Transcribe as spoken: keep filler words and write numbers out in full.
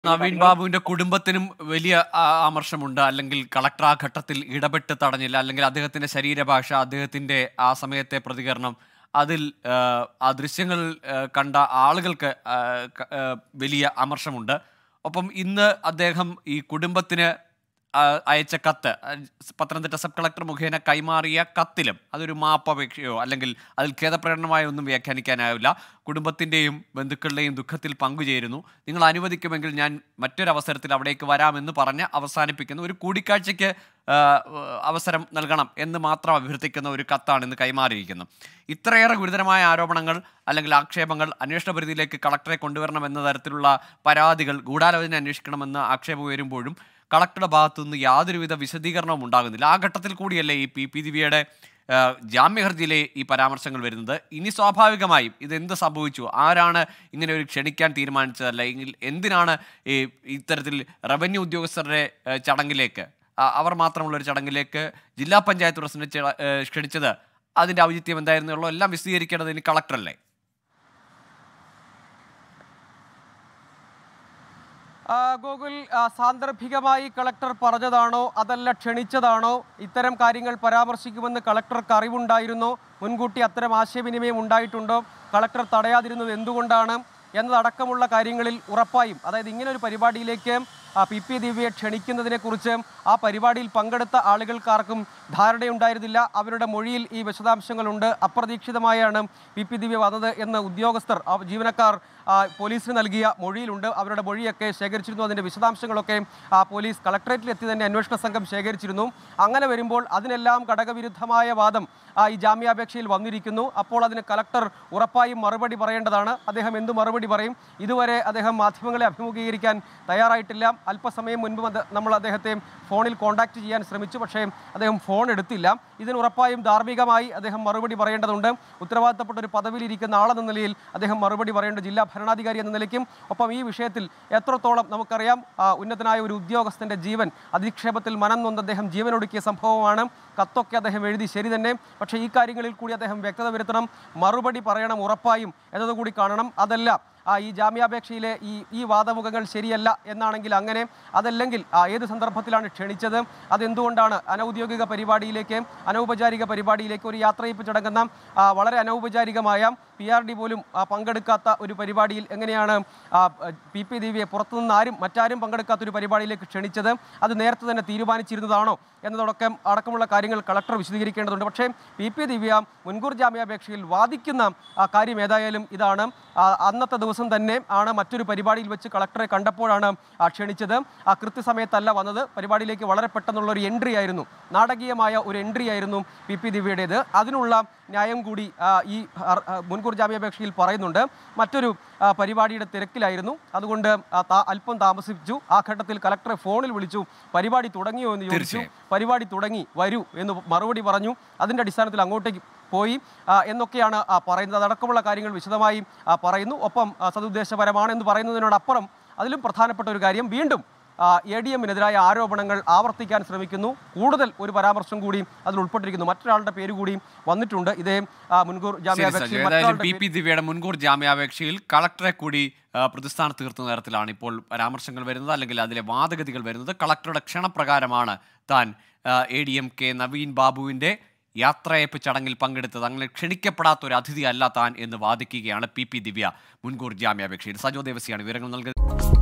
നവീൻ ബാബുവിന്റെ കുടുംബത്തിനും വലിയ ആമർശമുണ്ട്. അല്ലെങ്കിൽ കളക്ടർ ആ ഘട്ടത്തിൽ ഇടപെട്ട് തടഞ്ഞില്ല, അല്ലെങ്കിൽ അദ്ദേഹത്തിന്റെ ശരീരഭാഷ, അദ്ദേഹത്തിന്റെ ആ സമയത്തെ പ്രതികരണം, അതിൽ ആ ദൃശ്യങ്ങൾ കണ്ട ആളുകൾക്ക് വലിയ അമർഷമുണ്ട്. ഒപ്പം ഇന്ന് അദ്ദേഹം ഈ കുടുംബത്തിന് അയച്ച കത്ത്, പത്തനംതിട്ട സബ് കളക്ടർ മുഖേന കൈമാറിയ കത്തിലും അതൊരു മാപ്പപേക്ഷയോ അല്ലെങ്കിൽ അതിൽ ഖേദപ്രകടനമായ ഒന്നും വ്യാഖ്യാനിക്കാനാവില്ല. കുടുംബത്തിൻ്റെയും ബന്ധുക്കളുടെയും ദുഃഖത്തിൽ പങ്കുചേരുന്നു, നിങ്ങൾ അനുവദിക്കുമെങ്കിൽ ഞാൻ മറ്റൊരവസരത്തിൽ അവിടേക്ക് വരാമെന്ന് പറഞ്ഞ് അവസാനിപ്പിക്കുന്നു. ഒരു കൂടിക്കാഴ്ചയ്ക്ക് അവസരം നൽകണം എന്ന് മാത്രം അഭ്യർത്ഥിക്കുന്ന ഒരു കത്താണ് ഇന്ന് കൈമാറിയിരിക്കുന്നത്. ഇത്രയേറെ ഗുരുതരമായ ആരോപണങ്ങൾ അല്ലെങ്കിൽ ആക്ഷേപങ്ങൾ അന്വേഷണ പരിധിയിലേക്ക് കളക്ടറെ കൊണ്ടുവരണമെന്ന തരത്തിലുള്ള പരാതികൾ, ഗൂഢാലോചന അന്വേഷിക്കണമെന്ന് ആക്ഷേപം ഉയരുമ്പോഴും കളക്ടറുടെ ഭാഗത്തുനിന്ന് യാതൊരുവിധ വിശദീകരണവും ഉണ്ടാകുന്നില്ല. ആ ഘട്ടത്തിൽ കൂടിയല്ലേ ഈ പി പി ദിവ്യയുടെ ജാമ്യഹർജിയിലെ ഈ പരാമർശങ്ങൾ വരുന്നത്. ഇനി സ്വാഭാവികമായും ഇതെന്ത് സംഭവിച്ചു, ആരാണ് ഇങ്ങനെ ഒരു ക്ഷണിക്കാൻ തീരുമാനിച്ചത്, അല്ലെങ്കിൽ എന്തിനാണ് ഈ ഇത്തരത്തിൽ റവന്യൂ ഉദ്യോഗസ്ഥരുടെ ചടങ്ങിലേക്ക്, അവർ മാത്രമുള്ളൊരു ചടങ്ങിലേക്ക് ജില്ലാ പഞ്ചായത്ത് പ്രസിഡന്റ് ക്ഷണിച്ചത്, അതിൻ്റെ ഔചിത്യം എന്തായിരുന്നുള്ളൂ, എല്ലാം വിശദീകരിക്കേണ്ടത് ഇനി കളക്ടറല്ലേ? ഗൂഗിൾ സാന്ദർഭികമായി കളക്ടർ പറഞ്ഞതാണോ അതല്ല ക്ഷണിച്ചതാണോ? ഇത്തരം കാര്യങ്ങൾ പരാമർശിക്കുമെന്ന് കളക്ടർക്ക് അറിവുണ്ടായിരുന്നോ? മുൻകൂട്ടി അത്തരം ആശയവിനിമയം ഉണ്ടായിട്ടുണ്ടോ? കളക്ടർ തടയാതിരുന്നത് എന്തുകൊണ്ടാണ് എന്നതടക്കമുള്ള കാര്യങ്ങളിൽ ഉറപ്പായും, അതായത് ഇങ്ങനെ ഒരു പരിപാടിയിലേക്ക് പി പി ദിവ്യയെ ക്ഷണിക്കുന്നതിനെക്കുറിച്ച് ആ പരിപാടിയിൽ പങ്കെടുത്ത ആളുകൾക്കാർക്കും ധാരണയുണ്ടായിരുന്നില്ല. അവരുടെ മൊഴിയിൽ ഈ വിശദാംശങ്ങളുണ്ട്. അപ്രതീക്ഷിതമായാണ് പി പി ദിവ്യ വന്നത് എന്ന് ഉദ്യോഗസ്ഥർ, ജീവനക്കാർ പോലീസിന് നൽകിയ മൊഴിയിലുണ്ട്. അവരുടെ മൊഴിയൊക്കെ ശേഖരിച്ചിരുന്നു. അതിൻ്റെ വിശദാംശങ്ങളൊക്കെ പോലീസ് കളക്ടറേറ്റിലെത്തി തന്നെ അന്വേഷണ സംഘം ശേഖരിച്ചിരുന്നു. അങ്ങനെ വരുമ്പോൾ അതിനെല്ലാം ഘടകവിരുദ്ധമായ വാദം ഈ ജാമ്യാപേക്ഷയിൽ വന്നിരിക്കുന്നു. അപ്പോൾ അതിന് കളക്ടർ ഉറപ്പായും മറുപടി പറയേണ്ടതാണ്. അദ്ദേഹം എന്ത് മറുപടി പറയും? ഇതുവരെ അദ്ദേഹം മാധ്യമങ്ങളെ അഭിമുഖീകരിക്കാൻ തയ്യാറായിട്ടില്ല. അല്പസമയം മുൻപ് നമ്മൾ അദ്ദേഹത്തെ ഫോണിൽ കോൺടാക്ട് ചെയ്യാൻ ശ്രമിച്ചു, പക്ഷേ അദ്ദേഹം ഫോൺ എടുത്തില്ല. ഇതിന് ഉറപ്പായും ധാർമ്മികമായി അദ്ദേഹം മറുപടി പറയേണ്ടതുണ്ട്. ഉത്തരവാദിത്തപ്പെട്ട ഒരു പദവിയിലിരിക്കുന്ന ആളെന്ന നിലയിൽ അദ്ദേഹം മറുപടി പറയേണ്ട, ജില്ലാ ഭരണാധികാരി എന്ന നിലയ്ക്കും. ഒപ്പം ഈ വിഷയത്തിൽ എത്രത്തോളം നമുക്കറിയാം, ഉന്നതനായ ഒരു ഉദ്യോഗസ്ഥൻ്റെ ജീവൻ അധിക്ഷേപത്തിൽ മനം നൊന്ന് അദ്ദേഹം ജീവനൊടുക്കിയ സംഭവമാണ്. കത്തൊക്കെ അദ്ദേഹം എഴുതി, ശരി തന്നെ, പക്ഷേ ഈ കാര്യങ്ങളിൽ കൂടി അദ്ദേഹം വ്യക്തത വരുത്തണം, മറുപടി പറയണം ഉറപ്പായും എന്നതുകൂടി കാണണം. അതല്ല ഈ ജാമ്യാപേക്ഷയിലെ ഈ ഈ വാദമുഖങ്ങൾ ശരിയല്ല എന്നാണെങ്കിൽ അങ്ങനെ, അതല്ലെങ്കിൽ ഏത് സന്ദർഭത്തിലാണ് ക്ഷണിച്ചത്, അതെന്തുകൊണ്ടാണ് അനൗദ്യോഗിക പരിപാടിയിലേക്ക്, അനൗപചാരിക പരിപാടിയിലേക്ക്, ഒരു യാത്രയപ്പ് ചടങ്ങുന്ന വളരെ അനൗപചാരികമായ പി ആർ ഡി പോലും പങ്കെടുക്കാത്ത ഒരു പരിപാടിയിൽ എങ്ങനെയാണ് പി പി ദിവ്യയെ പുറത്തുനിന്ന് ആരും മറ്റാരും പങ്കെടുക്കാത്തൊരു പരിപാടിയിലേക്ക് ക്ഷണിച്ചത്? അത് നേരത്തെ തന്നെ തീരുമാനിച്ചിരുന്നതാണോ എന്നതടക്കം അടക്കമുള്ള കാര്യങ്ങൾ കളക്ടർ വിശദീകരിക്കേണ്ടതുണ്ട്. പക്ഷേ പി പി ദിവ്യ മുൻകൂർ ജാമ്യാപേക്ഷയിൽ വാദിക്കുന്ന കാര്യം ഏതായാലും ഇതാണ്. അന്നത്തെ ദിവസം തന്നെ ആണ് മറ്റൊരു പരിപാടിയിൽ വെച്ച് കളക്ടറെ കണ്ടപ്പോഴാണ് ക്ഷണിച്ചത്. ആ കൃത്യസമയത്തല്ല വന്നത്. പരിപാടിയിലേക്ക് വളരെ പെട്ടെന്നുള്ള ഒരു എൻട്രി ആയിരുന്നു, നാടകീയമായ ഒരു എൻട്രി ആയിരുന്നു പി പി ദിവ്യയുടേത്. അതിനുള്ള ന്യായം കൂടി ഈ മുൻകൂർ ജാമ്യാപേക്ഷയിൽ പറയുന്നുണ്ട്. മറ്റൊരു പരിപാടിയുടെ തിരക്കിലായിരുന്നു, അതുകൊണ്ട് അല്പം താമസിച്ചു. ആ ഘട്ടത്തിൽ കളക്ടറെ ഫോണിൽ വിളിച്ചു, പരിപാടി തുടങ്ങിയോ എന്ന് ചോദിച്ചു. പരിപാടി തുടങ്ങി, വരൂ എന്ന് മറുപടി പറഞ്ഞു. അതിൻ്റെ അടിസ്ഥാനത്തിൽ അങ്ങോട്ടേക്ക് പോയി എന്നൊക്കെയാണ് പറയുന്നത്. അതടക്കമുള്ള കാര്യങ്ങൾ വിശദമായി പറയുന്നു. ഒപ്പം സതുദ്ദേശപരമാണെന്ന് പറയുന്നതിനോടപ്പുറം അതിലും പ്രധാനപ്പെട്ട ഒരു കാര്യം, വീണ്ടും എ ഡി എമ്മിനെതിരായ ആരോപണങ്ങൾ ആവർത്തിക്കാൻ ശ്രമിക്കുന്നു. കൂടുതൽ ഒരു പരാമർശം കൂടി അതിൽ ഉൾപ്പെട്ടിരിക്കുന്നു. മറ്റൊരാളുടെ പേര് കൂടി വന്നിട്ടുണ്ട്. ഇതേ മുൻകൂർ ജാമ്യാപേക്ഷയിൽ പി പി ദിവ്യയുടെ മുൻകൂർ ജാമ്യാപേക്ഷയിൽ കളക്ടറെ കൂടി പ്രതിസ്ഥാനത്ത് തീർത്തുന്ന തരത്തിലാണ് ഇപ്പോൾ പരാമർശങ്ങൾ വരുന്നത്, അല്ലെങ്കിൽ അതിലെ വാദഗതികൾ വരുന്നത്. കളക്ടറുടെ ക്ഷണപ്രകാരമാണ് താൻ A D M K Naveen ബാബുവിൻ്റെ യാത്രയപ്പ് ചടങ്ങിൽ പങ്കെടുത്തത്, അങ്ങനെ ക്ഷണിക്കപ്പെടാത്ത ഒരു അതിഥിയല്ല താൻ എന്ന് വാദിക്കുകയാണ് പി പി ദിവ്യ മുൻകൂർ ജാമ്യാപേക്ഷയിൽ. സജോ ദേവസിയാണ് വിവരങ്ങൾ നൽകുന്നത്.